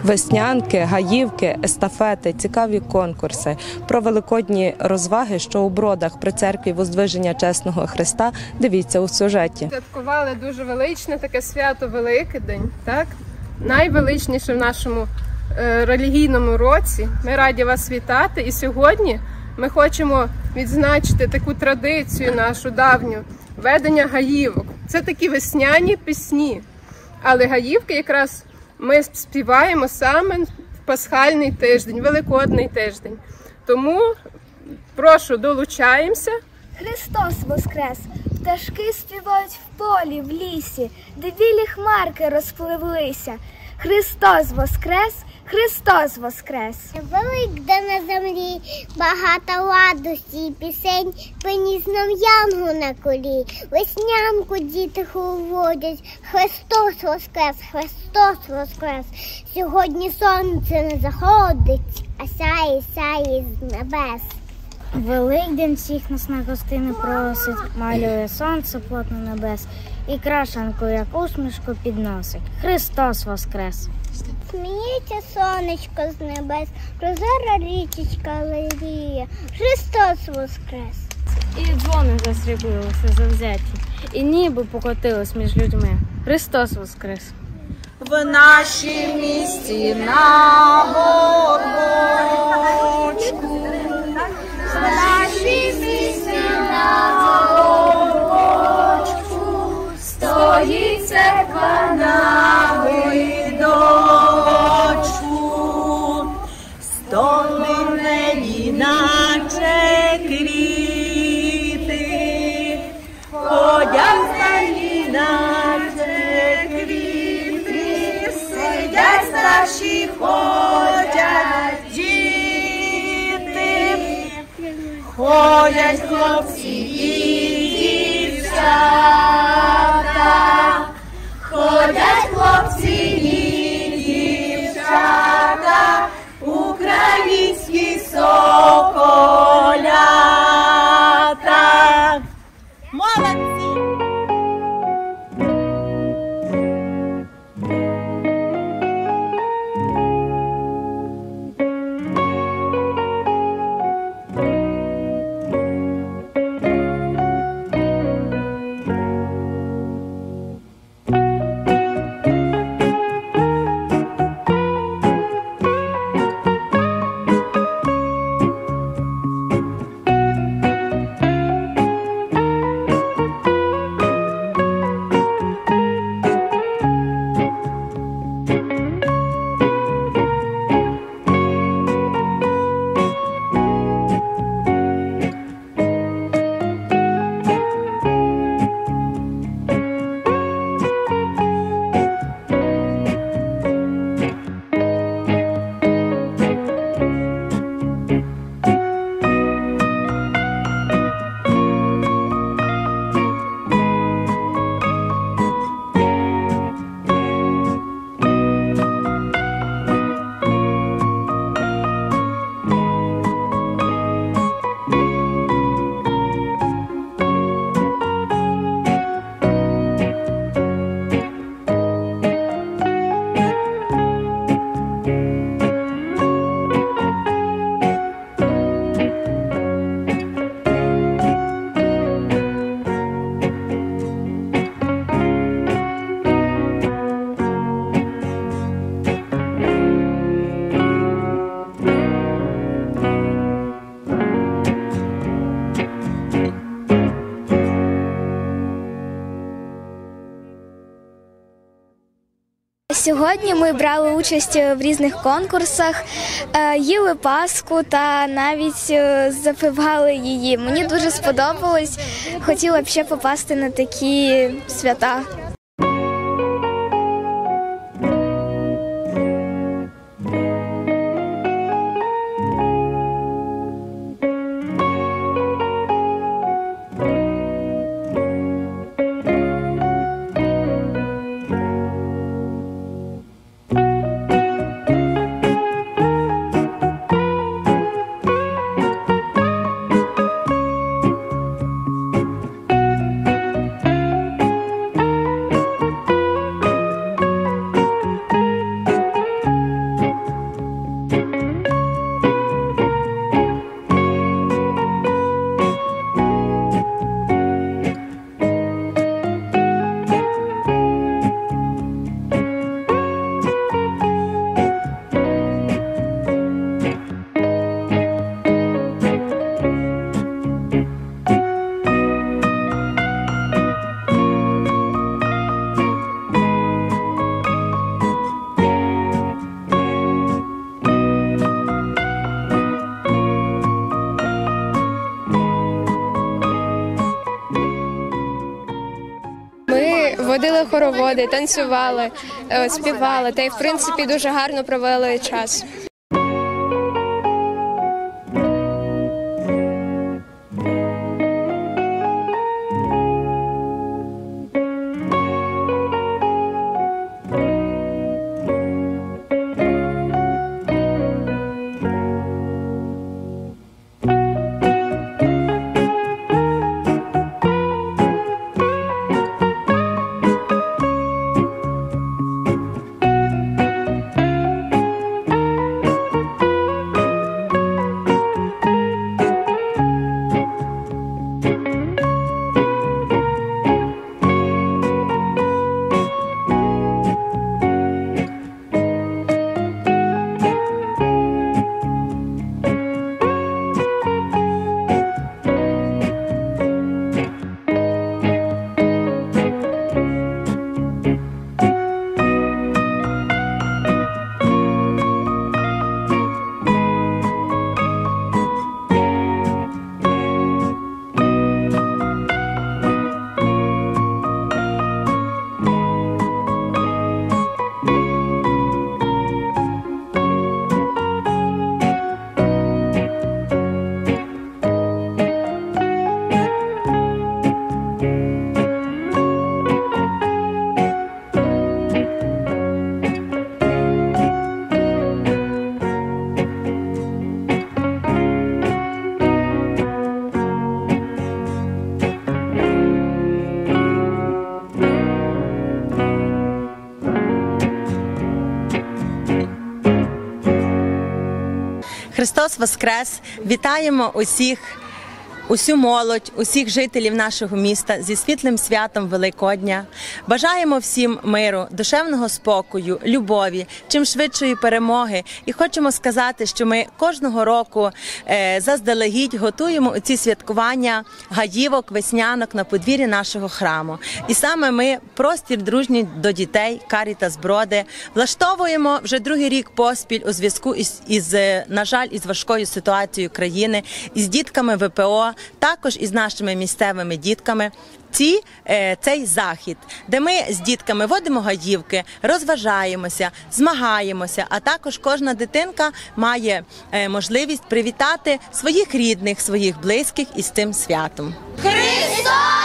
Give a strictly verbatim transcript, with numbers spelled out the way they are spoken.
Веснянки, гаївки, естафети, цікаві конкурси. Про великодні розваги, що у Бродах при церкві Воздвиження Чесного Христа, дивіться у сюжеті. Святкували дуже величне таке свято Великдень, так? Найвеличніше в нашому е, релігійному році. Ми раді вас вітати. І сьогодні ми хочемо відзначити таку традицію нашу давню – ведення гаївок. Це такі весняні пісні, але гаївки якраз ми співаємо саме в пасхальний тиждень, великодний тиждень. Тому прошу, долучаємося. Христос воскрес! Пташки співають в полі, в лісі, де білі хмарки розпливлися. Христос воскрес! Христос воскрес! Великде на землі, багато радості і пісень, приніс нам янгу на колі. Веснянку діти говорять, Христос воскрес, Христос воскрес. Сьогодні сонце не заходить, а сяє, сяє з небес. Великдень всіх нас на гостини просить, малює сонце плотно небес і крашанку, як усмішку, підносить. Христос воскрес! Сміється сонечко з небес, прозора річечка лиріє. Христос воскрес! І дзвони засріблилися завзяті, і ніби покотилось між людьми. Христос воскрес! В нашім місті на горбочку, в нашім місті на горбочку стоїть церква на видочку, столи в небі наче квіти, ходять сталі наче квіти, сидять старші, ходять діти, ходять хлопці і дівчата, ходять хлопці і дівчата, українські соколята. Молодці! Сьогодні ми брали участь в різних конкурсах, їли паску та навіть запивали її. Мені дуже сподобалось, хотіла б ще попасти на такі свята. ходили хороводи, танцювали, е, співали та й в принципі дуже гарно провели час. Христос Воскрес! Вітаємо усіх, усю молодь, усіх жителів нашого міста зі світлим святом Великодня. Бажаємо всім миру, душевного спокою, любові, чим швидшої перемоги. І хочемо сказати, що ми кожного року е, заздалегідь готуємо ці святкування гаївок, веснянок на подвір'ї нашого храму. І саме ми, простір дружній до дітей, Карітас Броди, влаштовуємо вже другий рік поспіль у зв'язку із, із, на жаль, із важкою ситуацією країни, із дітками ВПО, також із нашими місцевими дітками. Ці, е, цей захід, де ми з дітками водимо гаївки, розважаємося, змагаємося, а також кожна дитинка має е, можливість привітати своїх рідних, своїх близьких із цим святом. Христос!